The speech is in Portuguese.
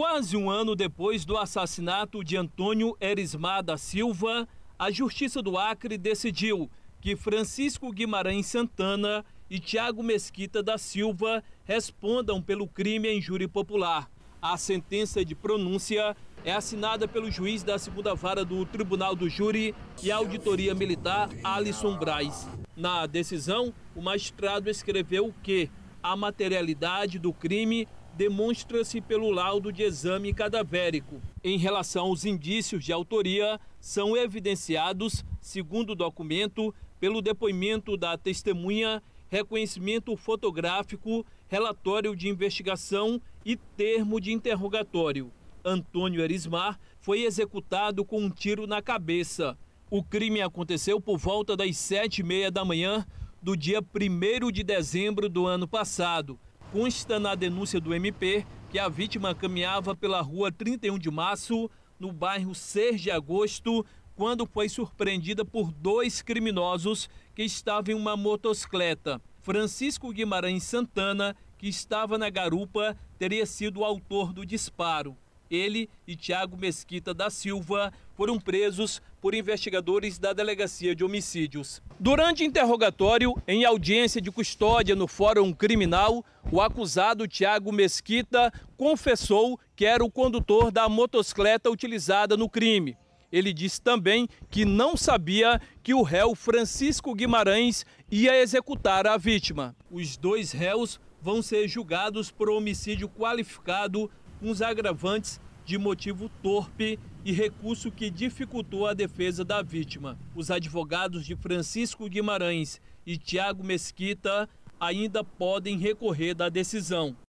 Quase um ano depois do assassinato de Antônio Erismar da Silva, a Justiça do Acre decidiu que Francisco Guimarães Santana e Tiago Mesquita da Silva respondam pelo crime em júri popular. A sentença de pronúncia é assinada pelo juiz da 2ª Vara do Tribunal do Júri e Auditoria Militar, Alisson Braz. Na decisão, o magistrado escreveu que a materialidade do crime demonstra-se pelo laudo de exame cadavérico. Em relação aos indícios de autoria, são evidenciados, segundo o documento, pelo depoimento da testemunha, reconhecimento fotográfico, relatório de investigação e termo de interrogatório. Antônio Erismar foi executado com um tiro na cabeça. O crime aconteceu por volta das 7h30 da manhã do dia 1º de dezembro do ano passado. Consta na denúncia do MP que a vítima caminhava pela rua 31 de março, no bairro 6 de agosto, quando foi surpreendida por 2 criminosos que estavam em uma motocicleta. Francisco Guimarães Santana, que estava na garupa, teria sido o autor do disparo. Ele e Tiago Mesquita da Silva foram presos por investigadores da Delegacia de Homicídios. Durante interrogatório, em audiência de custódia no Fórum Criminal, o acusado Tiago Mesquita confessou que era o condutor da motocicleta utilizada no crime. Ele disse também que não sabia que o réu Francisco Guimarães ia executar a vítima. Os 2 réus vão ser julgados por homicídio qualificado com os agravantes de motivo torpe e recurso que dificultou a defesa da vítima. Os advogados de Francisco Guimarães e Tiago Mesquita ainda podem recorrer da decisão.